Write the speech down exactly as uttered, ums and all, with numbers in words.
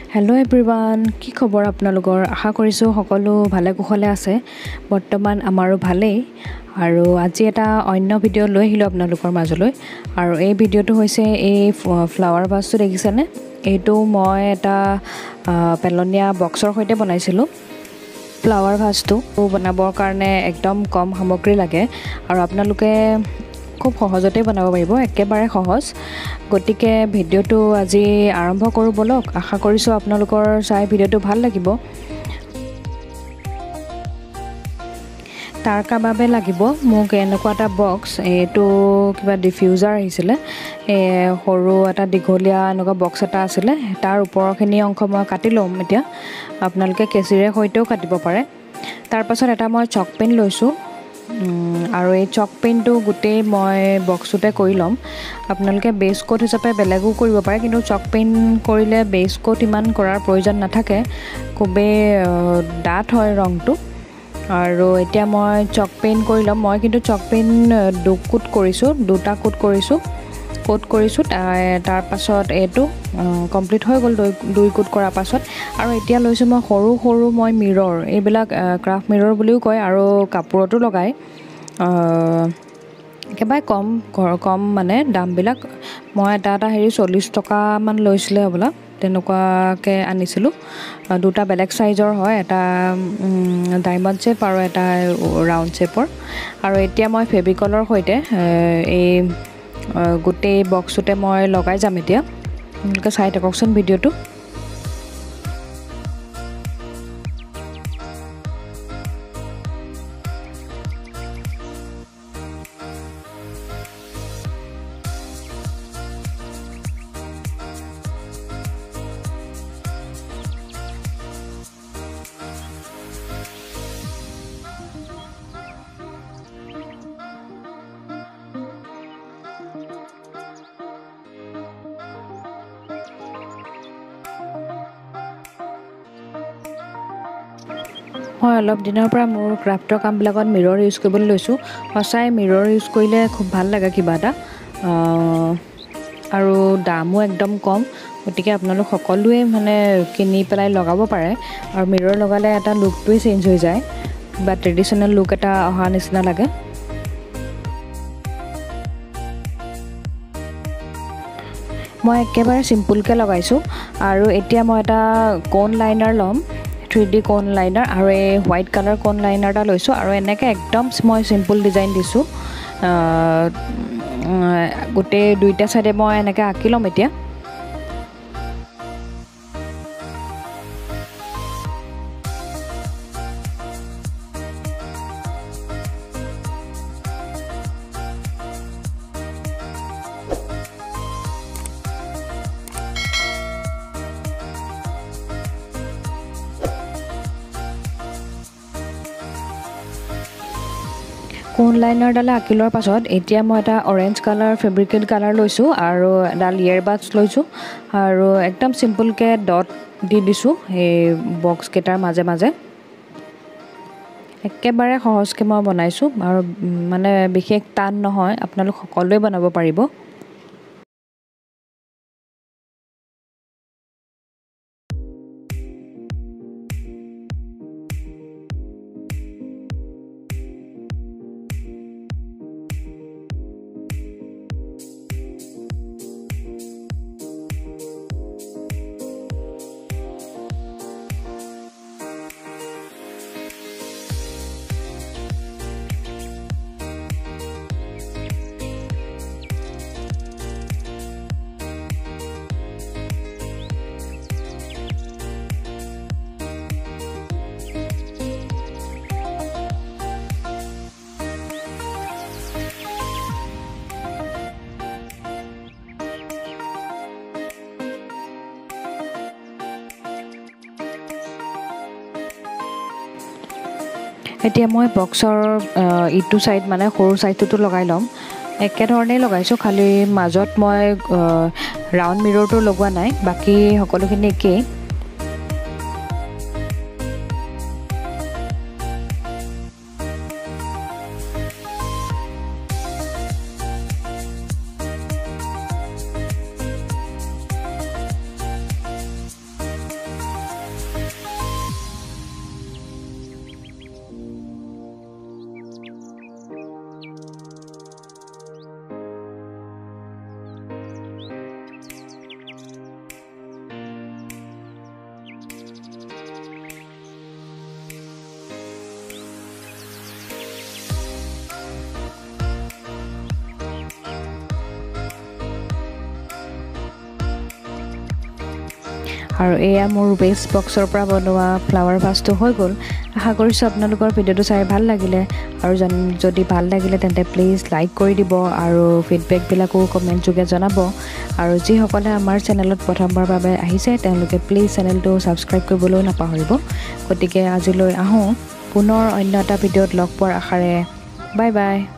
hello everyone কি খবৰ আপোনালোকৰ আশা কৰিছো সকলো ভালে কুশলে আছে বৰ্তমান আমাৰো ভালেই আৰু আজি এটা অন্য ভিডিও লৈ আহিলো আপোনালোকৰ মাজলৈ আৰু এই ভিডিওটো হৈছে এই ফ্লাৱাৰ ভাসটো দেখিছেনে এইটো মই এটা পেলনিয়া বক্সৰ সৈতে বনাইছিলো ফ্লাৱাৰ ভাসটো বনাবৰ কাৰণে একদম কম সামগ্ৰী লাগে আৰু আপোনালোকে খুব সহজতে বনাব পাৰিব একেবাৰে সহজ গটিকে ভিডিওটো আজি আৰম্ভ কৰো বলক আশা কৰিছো আপোনালোকৰ চাই ভিডিওটো ভাল লাগিব তাৰ কাবাবে লাগিব মোক এনেকুৱা এটা বক্স এটো কিবা ডিফিউজাৰ আহিছিল এ সৰু এটা দিঘলিয়া এনেকুৱা বক্স এটা আছিল তাৰ ওপৰখিনি অংশ মই কাটি লম এতিয়া আপোনালোকে কেচিৰে হয়তো কাটিব পাৰে তাৰ পাছত এটা মই চক পেন লৈছো আৰু এই চক পেনটো গুটে মই বক্সতে কৰি লম আপোনালোকে বেস কোট হিচাপে বেলেগো কৰিব পাৰে কিন্তু চক পেন কৰিলে বেস কোট ইমান কৰাৰ প্ৰয়োজন নাথাকে খুবে ডাট হয় ৰংটো আৰু এতিয়া মই চক পেন কৰি লম মই কিন্তু চক পেন দু কোট কৰিছো দুটা কোট কৰিছো কোট কৰিছো তাৰ পাছত এটো কমপ্লিট হৈ গল দুই কোট কৰাৰ পাছত আৰু এতিয়া লৈছো মই সৰু সৰু মই মিৰৰ এইবিলাক ক্ৰাফট মিৰৰ বুলিও কয় আৰু কাপোৰটো লগাই কেবাই কম কম মানে দাম বিলাক মই এটা এটা হেৰি চল্লিশ টকা মান লৈছিলে হবলা তেনেকুৱাকে আনিছিলো দুটা বেলেগ সাইজৰ হয় এটা ডায়মণ্ড শেপ আৰু এটা ৰাউন্ড শেপৰ আৰু এতিয়া মই ফেব্ৰিকলৰ সৈতে এই গুটে বক্সতে মই লগাই যাম এতিয়া আপোনালোকে চাই থাককচোন ভিডিওটো মই অলপ দিনৰ পৰা মোৰ ক্ৰাফটৰ কাম বিলাকত মিৰৰ ইউজ কৰিবলৈ লৈছো হসাই মিৰৰ ইউজ কৰিলে খুব ভাল লাগে কিবা এটা আৰু দামো একদম কম গটিকে আপোনালোক সকলোৱে মানে কিনি পেলাই লগাব পাৰে আৰু মিৰৰ লগালে এটা লুকটোই চেঞ্জ হৈ যায় বা ট্ৰেডিশনাল লুক এটা অহা নিচিনা লাগে মই একেবাৰে সিম্পল কে লগাইছো আৰু এতিয়া মই এটা কোন লাইনাৰ লম three D কোন লাইনাৰ আৰু এই হোৱাইট কালাৰ কোন লাইনাৰটা লৈছো আৰু এনেকে একদম মই সিম্পল ডিজাইন দিছো গুটে দুইটা সাইডে মই এনেকে আঁকিলম এতিয়া কোন লাইনাৰ ডালে আকিলৰ পাছত এতিয়া মই এটা অৰেঞ্জ কালাৰ ফেব্ৰিকেট কালাৰ লৈছো আৰু ডাল ইয়াৰ বাডছ লৈছো আৰু একদম সিম্পল কে ডট দি দিছো এই বক্স কেটাৰ মাজে মাজে একেবাৰে সহজকে মই বনাইছো আৰু মানে বিশেষ টান নহয় আপোনালোক সকলোৱে বনাব পাৰিব এতিয়া মই বক্সৰ ইটো সাইড মানে সৰু সাইডটো লগাই লম একে ধৰণে লগাইছো খালি মাজত মই ৰাউন্ড মিৰৰটো লগোৱা নাই বাকি সকলোখিনি একে আৰু এয়া মোৰ ৱেষ্ট বক্সৰ পৰা বনোৱা ফ্লাৱাৰ ভাছটো হৈ গ'ল আশা কৰিছোঁ আপোনালোকৰ ভিডিঅ'টো চাই ভাল লাগিলে আৰু যদি ভাল লাগিলে তেন্তে প্লিজ লাইক কৰি দিব আৰু ফিডবেকবিলাকো কমেণ্ট যোগে জনাব আৰু যিসকলে আমাৰ চেনেলত প্ৰথমবাৰৰ বাবে আহিছে তেওঁলোকে প্লিজ চেনেলটো ছাবস্ক্ৰাইব কৰিবলৈ নাপাহৰিব গতিকে আজিলৈ আহোঁ পুনৰ অন্য এটা ভিডিঅ'ত লগ পোৱাৰ আশাৰে বাই বাই